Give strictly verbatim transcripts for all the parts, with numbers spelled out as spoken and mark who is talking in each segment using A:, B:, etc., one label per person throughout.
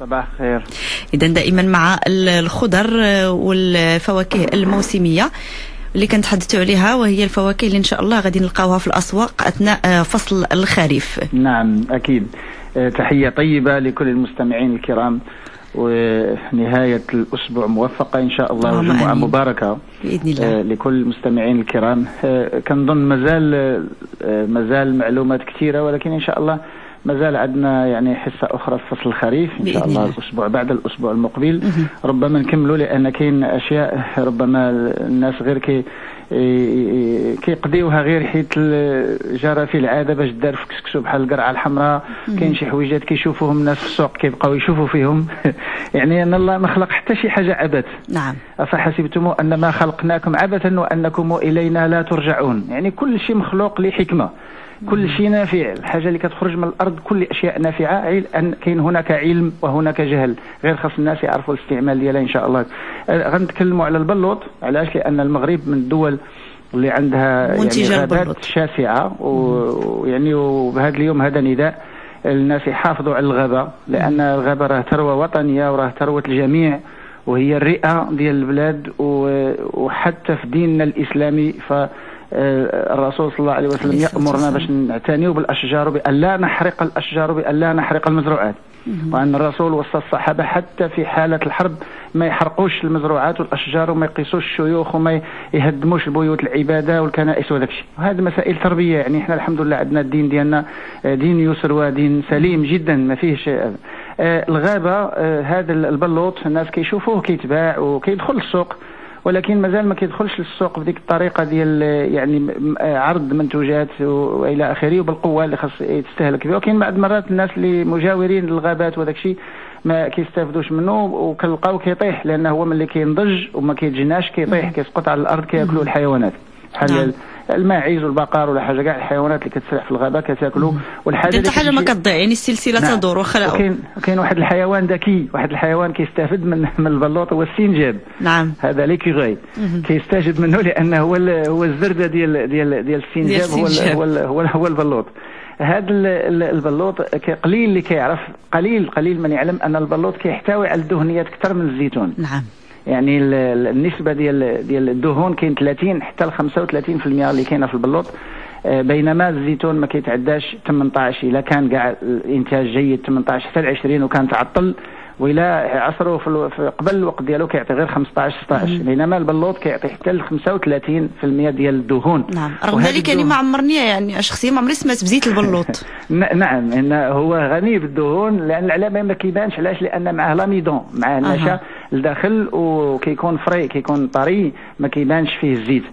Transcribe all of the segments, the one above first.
A: صباح الخير.
B: إذا دائما مع الخضر والفواكه الموسمية اللي كنتحدثوا عليها، وهي الفواكه اللي إن شاء الله غادي نلقاوها في الأسواق أثناء فصل الخريف.
A: نعم أكيد. تحية طيبة لكل المستمعين الكرام، ونهاية الأسبوع موفقة إن شاء الله، وجمعة مباركة
B: بإذن الله
A: لكل المستمعين الكرام. كنظن مازال مازال معلومات كثيرة، ولكن إن شاء الله مازال عندنا يعني حصة أخرى في فصل الخريف إن شاء الله الأسبوع بعد الأسبوع المقبل. ربما نكملوا، لأن كاين أشياء ربما الناس غير كي كيقضيوها غير حيت جرى في العاده باش دار في كسكسو بحال القرعه الحمراء. كاين شي حويجات كيشوفوهم الناس في السوق كيبقاو يشوفوا فيهم يعني ان الله ما خلق حتى شي حاجه عبث.
B: نعم.
A: افحسبتم انما خلقناكم عبثا وانكم الينا لا ترجعون. يعني كل شيء مخلوق لحكمه، كل شيء نافع. الحاجه اللي كتخرج من الارض كل اشياء نافعه، ان كاين هناك علم وهناك جهل، غير خاص الناس يعرفوا الاستعمال ديالها ان شاء الله. غنتكلموا على البلوط. علاش؟ لان المغرب من الدول اللي عندها يعني غابات شاسعه، ويعني وبهذا اليوم هذا نداء الناس يحافظوا على الغابه، لان الغابه راه ثروه وطنيه وراه ثروه الجميع، وهي الرئه ديال البلاد. وحتى في ديننا الاسلامي ف الرسول صلى الله عليه وسلم يأمرنا باش نعتنيوا بالأشجار، بأن لا نحرق الأشجار، بأن لا نحرق المزروعات. وأن الرسول وصى الصحابة حتى في حالة الحرب ما يحرقوش المزروعات والأشجار، وما يقيسوش الشيوخ، وما يهدموش البيوت العبادة والكنائس وذاك الشيء. وهذه مسائل تربية. يعني احنا الحمد لله عندنا الدين ديالنا دين يسر ودين سليم جدا، ما فيهش الغابة. هذا البلوط الناس كيشوفوه كيتباع وكيدخل السوق، ولكن مازال ما كيدخلش للسوق بديك الطريقه ديال يعني عرض منتوجات والى اخره وبالقوه اللي خاص تستهلك بها. وكاين بعض المرات الناس اللي مجاورين للغابات وداك الشيء ما كيستافدوش منه، وكنلقاو كيطيح، لانه هو ملي كينضج وما كيتجناش كيطيح كيسقط على الارض كياكلوا الحيوانات بحال الماعز والبقر ولا حاجه. كاع الحيوانات اللي كتسرح في الغابه كتاكلوا، والحاجه
B: حتى حاجه ما كتضيع، يعني السلسله
A: نعم.
B: تدور وخلقوا.
A: كاين كاين واحد الحيوان ذكي، واحد الحيوان كيستافد من من البلوط، هو السنجاب.
B: نعم.
A: هذا ليكيغي كيستجد منه، لانه هو هو الزرده ديال ديال ديال السنجاب، هو هو هو البلوط. هذا البلوط قليل اللي كيعرف، قليل قليل من يعلم ان البلوط كيحتوي على الدهنيات اكثر من الزيتون.
B: نعم.
A: يعني النسبه ديال ديال الدهون كاين ثلاثين حتى ل خمسة وثلاثين بالمئة اللي كاينه في البلوط، بينما الزيتون ما كيتعداش ثمانية عشر. الا كان كاع الانتاج جيد ثمانية عشر حتى ل عشرين، وكان تعطل وإلا عصره في قبل الوقت ديالو كيعطي غير خمسة عشر ستة عشر، بينما البلوط كيعطي حتى ل خمسة وثلاثين بالمئة ديال الدهون.
B: نعم. رغم ذلك يعني ما عمرني يعني شخصيا ما عمري سمعت بزيت البلوط. نعم،
A: إن هو غني بالدهون، لأن العلامة ما كيبانش. علاش؟ لأن معاه لاميدون، معاه النشا الداخل، وكيكون فري، كيكون طري، ما كيبانش فيه الزيت،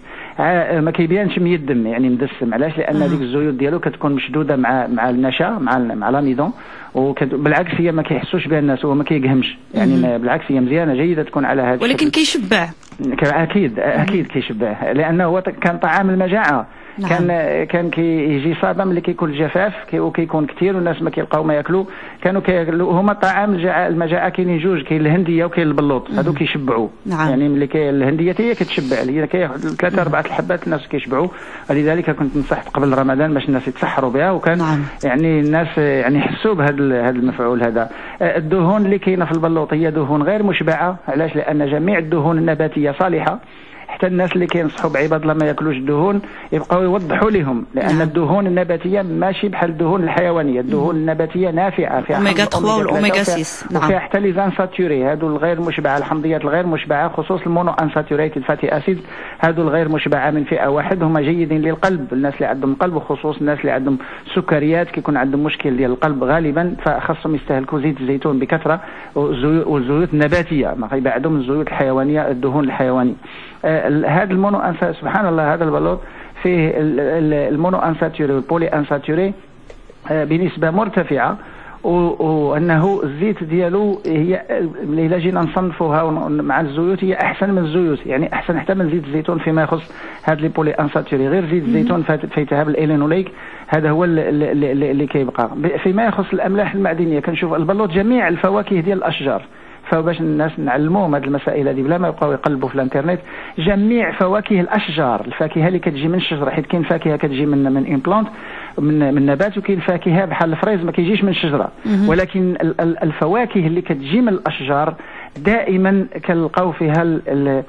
A: ما كيبانش ميدم يعني مدسم. علاش؟ لان ديك الزيوت ديالو كتكون مشدوده مع مع النشا مع مع لاميدون، وبالعكس هي ما كيحسوش بها الناس، هو ما كيقهمش يعني. بالعكس هي مزيانه جيده تكون على هذا،
B: ولكن كيشبع.
A: اكيد اكيد كيشبع، لانه هو كان طعام المجاعه. نعم. كان كان كيجي صدى ملي كيكون الجفاف وكيكون كثير والناس ما كيلقاو ما ياكلوا، كانوا كياكلوا هما طعام المجاعه. كاينين جوج، كاين الهنديه وكاين البلوط، هادو كيشبعوا.
B: نعم.
A: يعني ملي كاين الهنديه هي كتشبع، اللي كاين ثلاثه اربعه الحبات الناس كيشبعوا. ولذلك كنت نصحت قبل رمضان باش الناس يتسحروا بها، وكان
B: نعم.
A: يعني الناس يعني يحسوا بهذا هذا المفعول هذا. الدهون اللي كاينه في البلوط هي دهون غير مشبعه. علاش؟ لان جميع الدهون النباتيه صالحه. حتى الناس اللي كينصحوا بعباد الله ما ياكلوش الدهون يبقاو يوضحوا لهم، لان نعم. الدهون النباتيه ماشي بحال الدهون الحيوانيه. الدهون النباتيه نافعه، فيها
B: اوميغا ثلاثة والاوميغا ستة.
A: نعم. وفيها حتى لي زانساتوري، هادو الغير مشبعه، الحمضيات الغير مشبعه، خصوص المونو انساتوريتد فاتي اسيد، هادو الغير مشبعه من فئه واحد، هما جيدين للقلب، الناس اللي عندهم قلب، وخصوص الناس اللي عندهم سكريات كيكون عندهم مشكل ديال القلب غالبا، فخاصهم يستهلكوا زيت الزيتون بكثره والزيوت النباتيه، ما كيبعدوا من الزيوت الحيوانيه، الدهون الحيوانيه. هذا المونو انسا سبحان الله، هذا البلوط فيه المونو انساتوري والبولي انساتوري بنسبه مرتفعه، وانه الزيت ديالو هي الا جينا نصنفوها مع الزيوت هي احسن من الزيوت، يعني احسن حتى من زيت الزيتون فيما يخص هذا البولي انساتوري. غير زيت الزيتون فيتهاب الالينوليك، هذا هو اللي كيبقى. فيما يخص الاملاح المعدنيه كنشوف البلوط جميع الفواكه ديال الاشجار، فباش الناس نعلموهم هذه المسائل هذه بلا ما يبقاو يقلبوا في الانترنت. جميع فواكه الاشجار، الفاكهه اللي كتجي من الشجره، حيت كاين فاكهه كتجي من من ان بلانت من من نبات، وكاين فاكهه بحال الفريز ما كيجيش من الشجره، ولكن الفواكه اللي كتجي من الاشجار دائما كنلقاو فيها ال ال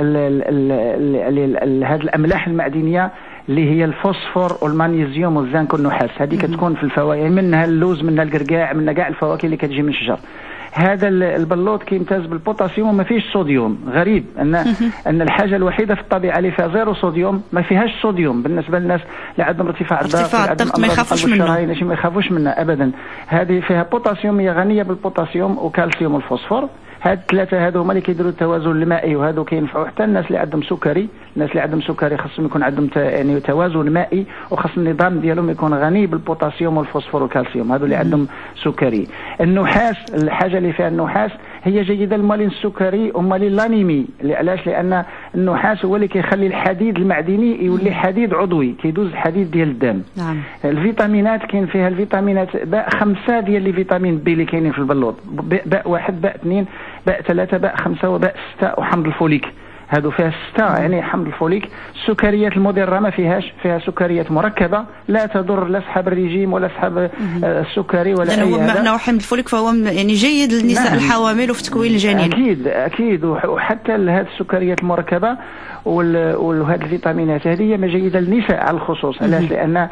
A: هذه الاملاح المعدنيه اللي هي الفوسفور والمغنيسيوم والزنك والنحاس. هذه كتكون في الفواكه، منها اللوز، منها الكركاع، منها كاع الفواكه اللي كتجي من الشجر. هذا البلوط كيمتاز بالبوتاسيوم وما فيهش صوديوم. غريب ان ان الحاجه الوحيده في الطبيعه اللي فيها زيرو صوديوم ما فيهاش صوديوم. بالنسبه للناس اللي عندهم ارتفاع الضغط
B: ما يخافوش منه،
A: ما يخافوش منه ابدا. هذه فيها بوتاسيوم، هي غنيه بالبوتاسيوم وكالسيوم والفوسفور. هاد الثلاثه هادو هما اللي كيديروا التوازن المائي، وهادو كينفعوا حتى الناس اللي عندهم سكري. الناس اللي عندهم سكري خاصهم يكون عندهم يعني توازن مائي، وخاص النظام ديالهم يكون غني بالبوتاسيوم والفوسفور والكالسيوم. هادو اللي عندهم سكري. النحاس، الحاجه اللي فيها النحاس هي جيده للمريض السكري ومالين لانيمي. علاش؟ لان النحاس هو اللي كيخلي الحديد المعدني يولي حديد عضوي، كيدوز الحديد ديال الدم.
B: نعم.
A: الفيتامينات كاين فيها الفيتامينات باء خمسه ديال الفيتامين بي اللي كاينين في البلوط، باء واحد، باء اثنين، باء ثلاثة، باء خمسة، وباء ستة، وحمض الفوليك. هادو فيها ستة يعني حمض الفوليك. السكريات المضرة ما فيهاش، فيها سكريات مركبة لا تضر لا اصحاب الرجيم ولا اصحاب السكري ولا اي
B: هذا. لأنه حمض الفوليك فهو يعني جيد للنساء نعم. الحوامل وفي تكوين الجنين.
A: أكيد أكيد. وحتى هذه السكريات المركبة وهذه الفيتامينات هذه ما جيدة للنساء على الخصوص. علاش؟ لأن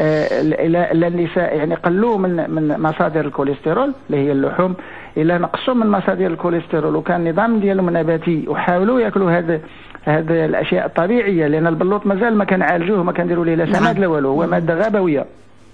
A: النساء يعني قلوا من من مصادر الكوليسترول اللي هي اللحوم، إلا نقصوا من مصادر الكوليسترول وكان النظام ديالهم نباتي وحاولوا ياكلوا هذا هذه الاشياء الطبيعيه، لان البلوط مازال ما كنعالجوه، ما كنديروا ليه لا سماد لا والو، هو ماده غابويه.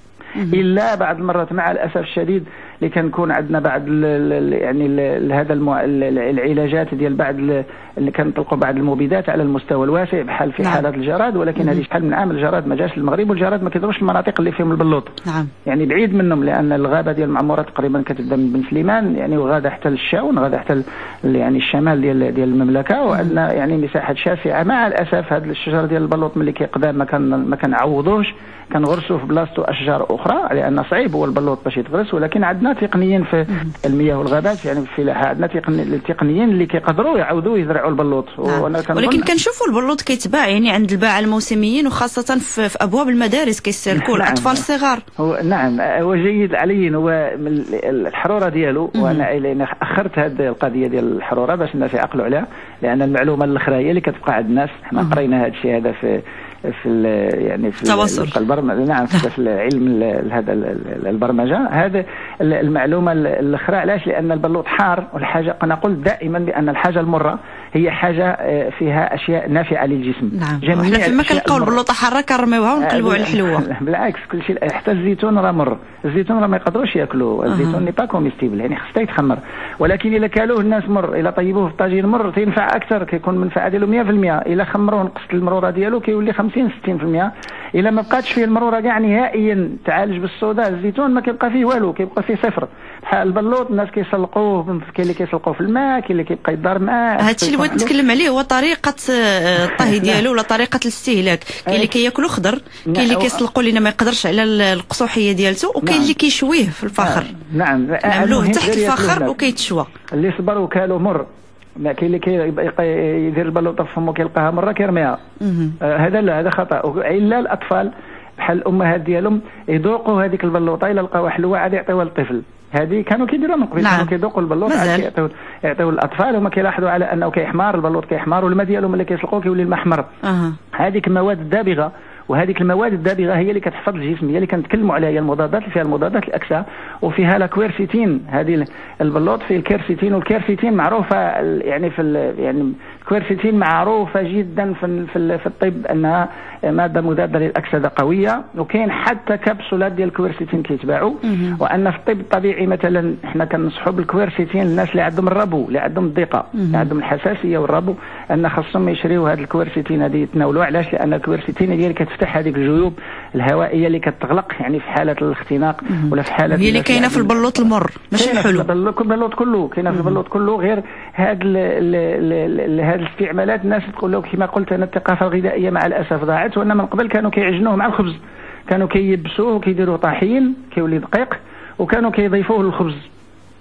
A: الا بعض المرات مع الاسف الشديد اللي كنكون عندنا بعض يعني هذا العلاجات ديال بعض اللي كنطلقوا بعض المبيدات على المستوى الواسع بحال في نعم. حالات الجراد، ولكن هذه شحال من عام الجراد ما جاش للمغرب، والجراد ما كيضربش المناطق اللي فيهم البلوط.
B: نعم.
A: يعني بعيد منهم، لان الغابه ديال المعموره تقريبا كتبدا من بن سليمان يعني وغاده حتى للشاون، غاده حتى يعني الشمال ديال ديال المملكه، وعندنا يعني مساحات شاسعه. مع الاسف هذا الشجر ديال البلوط ملي كيقدام ما كان ما كنعوضوش، كنغرسوا في بلاصتو اشجار اخرى، لان صعيب هو البلوط باش يتغرس. ولكن عندنا تقنيين في المياه والغابات، يعني في الفلاحه عندنا التقنيين اللي كيقدروا يعوضوا يزرعوا البلوط.
B: نعم. ولكن كنشوفوا البلوط كيتباع يعني عند الباعه الموسميين، وخاصه في, في ابواب المدارس كيستهلكوا نعم. الاطفال الصغار.
A: هو نعم هو جيد عليا، هو الحروره ديالو، وانا اخرت هذه القضيه ديال الحروره باش الناس يعقلوا عليها، لان المعلومه الاخرى هي اللي كتبقى عند الناس. حنا قرينا هذا الشيء هذا في في يعني في
B: التواصل
A: البرمجه نعم في علم هذا البرمجه. هذا المعلومه الاخرى. علاش؟ لان البلوط حار، والحاجه انا قلت دائما بان الحاجه المره هي حاجه فيها اشياء نافعه للجسم.
B: نعم. جميع فيما كنلقاو البلوطه حاره كنرميوها ونقلبوا على الحلوه.
A: بالعكس كل شيء، حتى الزيتون راه مر، الزيتون راه ما يقدروش ياكلوه، الزيتون ني با كوميستيبل يعني خصو يتخمر، ولكن الا كالوه الناس مر، الا طيبوه في الطاجين مر تينفع اكثر، كيكون المنفعه ديالو مية في المية. الا خمروه نقصت المروره ديالو كيولي خمسين ستين في المية. الا ما بقاتش فيه المروره كاع نهائيا تعالج بالصودا، الزيتون ما كيبقى فيه والو، كيبقى فيه صفر. بحال البلوط الناس كيسلقوه، كاين اللي كيسلقوه في الماء، كاين اللي كيبقى يدار معاه.
B: هادشي اللي بغيت نتكلم عليه هو طريقه الطهي ديالو ولا طريقه الاستهلاك. كاين اللي كياكلوا خضر، كاين اللي كيسلقوا لنا ما يقدرش على القصوحيه ديالته، وكاين اللي كيشويه في الفخر.
A: نعم
B: نعملوه تحت الفخر وكيتشوى.
A: اللي صبر وكالو مر، ما كاين اللي كيبقى يدير البلوطه في فمو كيلقاها مره كيرميها. آه هذا لا، هذا خطا. الا الاطفال بحال الامهات ديالهم يذوقوا هذيك البلوطه، الا لقاوها حلوه عاد يعطيوها للطفل. هذه كانوا كيديروها من قبل. نعم. كانوا كيذوقوا البلوط عاد يعطيو يعطيو الاطفال، وما كيلاحظوا على انه كيحمار البلوط، كيحمار، والماء ديالو ملي كيسلقوه كيولي الماء احمر.
B: أه.
A: هذيك المواد الدابغه، وهذيك المواد الدابغه هي اللي كتحفظ الجسم، هي اللي كنتكلموا عليها، هي المضادات اللي فيها المضادات الاكسده، وفيها لاكويرسيتين. هذه البلوط فيه الكيرسيتين، والكيرسيتين معروفه يعني في يعني الكويرسيتين معروفه جدا في في, في الطب انها ماده مضاده للاكسده قويه، وكاين حتى كبسولات ديال الكويرسيتين كيتباعوا. وان في الطب الطبيعي مثلا احنا كنصحوا بالكويرسيتين للناس اللي عندهم الربو، اللي عندهم الضيقه، اللي عندهم الحساسيه والربو، ان خاصهم يشريوا هذه الكويرسيتين هذه يتناولوا. علاش؟ لان الكويرسيتين هي اللي كتفتح هذيك الجيوب الهوائيه اللي كتغلق يعني في حاله الاختناق ولا في حاله
B: هي اللي كاينه في البلوط المر ماشي الحلو.
A: البلوط كله كاينه في البلوط كله، غير هاد هاد الاستعمالات الناس تقول لك كما قلت انا الثقافه الغذائيه مع الاسف ضاعت. وان من قبل كانوا كيعجنوه مع الخبز، كانوا كييبسوه وكيديروه طحين كيولي دقيق، وكانوا كيضيفوه للخبز.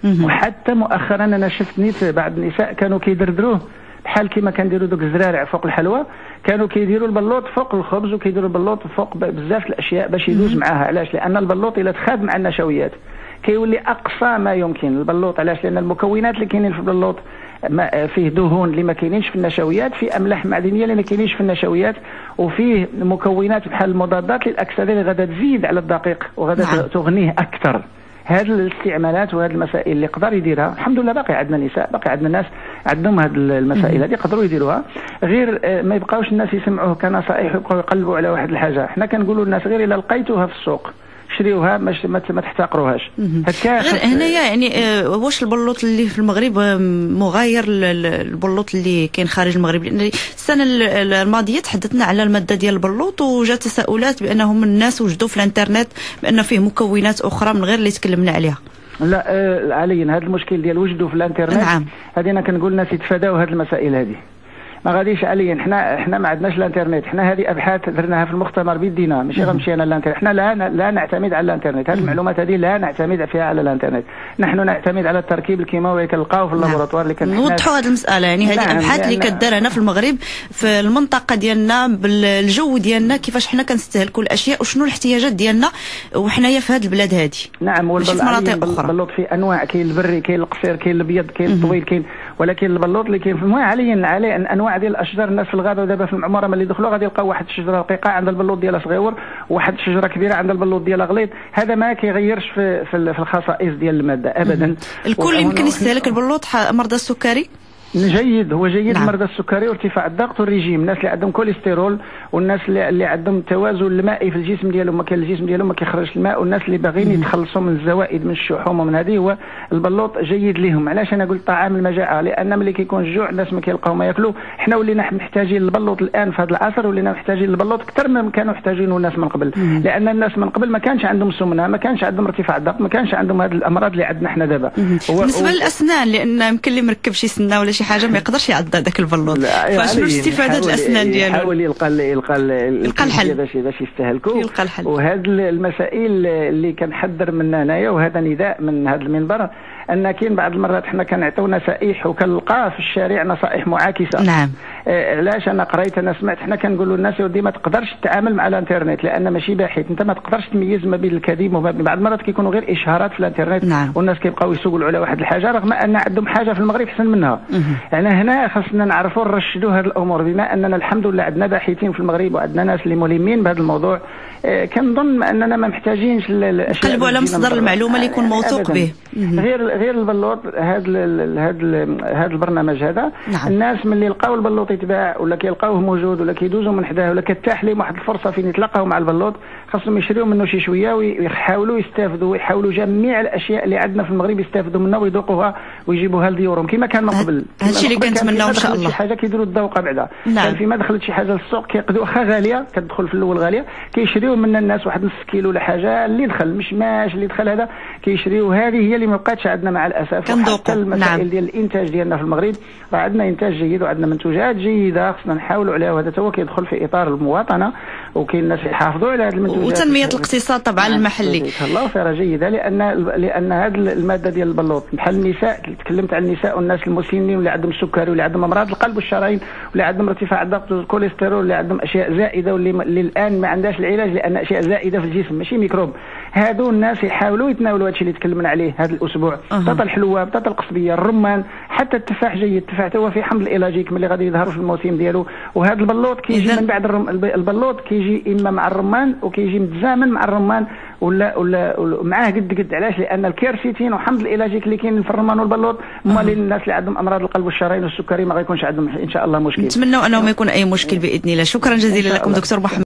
A: وحتى مؤخرا انا شفت نيت بعض النساء كانوا كيدردروه بحال كيما كنديروا دوك الزرارع فوق الحلوى، كانوا كيديروا البلوط فوق الخبز وكيديروا البلوط فوق بزاف الاشياء باش يدوز معاها. علاش؟ لان البلوط الا تخاد مع النشويات كيولي اقصى ما يمكن البلوط. علاش؟ لان المكونات اللي كاينين في البلوط ما فيه دهون اللي ما كاينينش في النشويات، فيه املاح معدنيه اللي ما كاينينش في النشويات، وفيه مكونات بحال المضادات للاكسده اللي غادا تزيد على الدقيق وغادا نعم. تغنيه اكثر. هذه الاستعمالات وهذه المسائل اللي يقدر يديرها، الحمد لله باقي عندنا نساء، باقي عندنا ناس عندهم هذه المسائل هذه يقدروا يديروها، غير ما يبقاوش الناس يسمعوه كنصائح ويبقاو يقلبوا على واحد الحاجه. حنا كنقولوا للناس غير الا لقيتوها في السوق شريوها، ما ما تحتقروهاش.
B: غير هنايا يعني واش البلوط اللي في المغرب مغاير للبلوط اللي كاين خارج المغرب؟ لان السنه الماضيه تحدثنا على الماده ديال البلوط وجات تساؤلات بانهم الناس وجدوا في الانترنت بان فيه مكونات اخرى من غير اللي تكلمنا عليها.
A: لا آه عليا هذا المشكل ديال وجدوا في الانترنت
B: نعم.
A: هذه انا كنقول الناس يتفاداو هذه المسائل هذه، ما غاديش عليا. حنا حنا ما عندناش الانترنت، حنا هذه ابحاث درناها في المختبر بيدينا، ماشي غنمشي انا للانترنت. حنا لا لا نعتمد على الانترنت، هذه المعلومات هذه لا نعتمد فيها على الانترنت، نحن نعتمد على التركيب الكيماوي اللي كنلقاوه في اللابوراتوار اللي كنحنا
B: نوضحوا هذه المساله. يعني هذه نعم الابحاث اللي كدار هنا في المغرب في المنطقه ديالنا بالجو ديالنا، كيفاش حنا كنستهلكوا الاشياء وشنو الاحتياجات ديالنا وحنايا في هذه البلاد هذه.
A: نعم، والبلوط في انواع، كاين البري، كاين القصير، كاين الابيض، كاين الطويل، كاين ولكن البلوط اللي كاين في الماء عليا عليه انواع ديال الاشجار. الناس في الغابه ودابا في المعموره ملي يدخلوا غادي يلقاو واحد الشجره رقيقه عندها البلوط ديالها صغيور، وواحد الشجره كبيره عندها البلوط ديالها غليظ. هذا ما كيغيرش في في الخصائص ديال الماده ابدا.
B: الكل يمكن يستهلك البلوط، مرضى السكري
A: جيد، هو جيد.
B: نعم.
A: مرضى السكري وارتفاع الضغط والريجيم، الناس اللي عندهم كوليسترول والناس اللي عندهم التوازن المائي في الجسم ديالهم، ما كاين الجسم ديالهم ما كيخرجش الماء، والناس اللي باغيين يتخلصوا من الزوائد من الشحوم ومن هذه، هو البلوط جيد لهم. علاش انا قلت طعام المجاعه؟ لان ملي كيكون الجوع الناس ما كيلقاو ما ياكلوا. حنا ولينا محتاجين للبلوط الان في هذا العصر، ولينا محتاجين للبلوط اكثر ما كانوا محتاجينه الناس من قبل. مم. لان الناس من قبل ما كانش عندهم سمنه، ما كانش عندهم ارتفاع الضغط، ما كانش عندهم هذه الامراض اللي عندنا حنا دابا.
B: بالنسبه و... للاسنان، لان يمكن اللي مركب شي سنه ولا شي حاجه ما يقدرش يعض هذاك البلوط، فشنو استفاده الاسنان ديالو؟
A: يحاول يلقى يلقى
B: يلقى الحل
A: باش باش يستهلكوا،
B: يلقى الحل.
A: وهذه المسائل اللي كنحذر منها انايا، وهذا نداء من هذا المنبر، ان كاين بعض المرات حنا كنعطيو نصائح وكنلقى في الشارع نصائح معاكسه.
B: نعم.
A: آه علاش؟ انا قريت، انا سمعت، حنا كنقولوا للناس يا ودي ما تقدرش تتعامل مع الانترنت لان ماشي باحث، انت ما تقدرش تميز ما بين الكذب وما بين، بعض المرات كيكونوا غير اشهارات في الانترنت.
B: نعم.
A: والناس كيبقاو يسوقوا على واحد الحاجه رغم ان عندهم حاجه في المغرب احسن منها. يعني هنا خاصنا نعرفوا نرشدوا هذه الامور، بما اننا الحمد لله عندنا باحثين في المغرب وعندنا ناس اللي ملمين بهذا الموضوع. آه كنظن اننا ما محتاجينش الاشياء
B: نقلبوا على مصدر المعلومه اللي يكون موثوق به.
A: غير غير البلوط. هذا هذا هذا البرنامج هذا، نعم. الناس ملي يلقاو البلوط يتباع ولا كيلقاوه موجود ولا كيدوزوا من حداه ولا كتاح لهم واحد الفرصه فين يتلاقاو مع البلوط، خاصهم يشريو منه شي شويه ويحاولوا يستافدوا ويحاولوا جميع الاشياء اللي عندنا في المغرب يستافدوا منها ويذوقوها ويجيبوها لديورهم كما كان من قبل.
B: هذا الشيء اللي كنتمناو ان شاء الله.
A: شي حاجه كيديروا الذوقه بعدا.
B: نعم.
A: كان فيما دخلت شي حاجه للسوق كيقدوا واخا غاليه، كتدخل في الاول غاليه، كيشريو من الناس واحد نص كيلو ولا حاجه، اللي دخل مش ماش اللي دخل هذا كيشريو. هذه هي اللي ما بقاتش عندنا مع الاسف. حتى المسائل نعم. ديال الانتاج ديالنا في المغرب راه عندنا انتاج جيد وعندنا منتوجات جيده خصنا نحاولوا عليها، وهذا هو كيدخل في اطار المواطنه، وكاين الناس يحافظوا على هذه المنتوجات
B: وتنميه الاقتصاد طبعا المحلي.
A: الله خير جيده، لان لان هذه الماده ديال البلوط بحال النساء، تكلمت عن النساء والناس المسنين واللي عندهم السكري واللي عندهم امراض القلب والشرايين واللي عندهم ارتفاع الضغط والكوليسترول واللي عندهم اشياء زائده واللي اللي الان ما عندهاش العلاج لان اشياء زائده في الجسم ماشي ميكروب. هادو الناس يحاولوا يتناولوا هذا الشيء اللي تكلمنا عليه هذا الاسبوع. بطاطا الحلوه، بطاطا القصبيه، الرمان، حتى التفاح جيد. التفاح هو في حمض العلاجيك ملي غادي يظهر في الموسم ديالو. وهذا البلوط كيجي من بعد الرم... البلوط كيجي اما مع الرمان وكيجي متزامن مع الرمان ولا ولا, ولا معاه قد قد. علاش؟ لان الكيرسيتين وحمض العلاجيك اللي كاين في الرمان والبلوط هما الناس اللي عندهم امراض القلب والشرايين والسكري ما غيكونش عندهم ان شاء الله مشكل.
B: نتمنوا انه ما يكون اي مشكل باذن الله. شكرا جزيلا لكم دكتور محمد.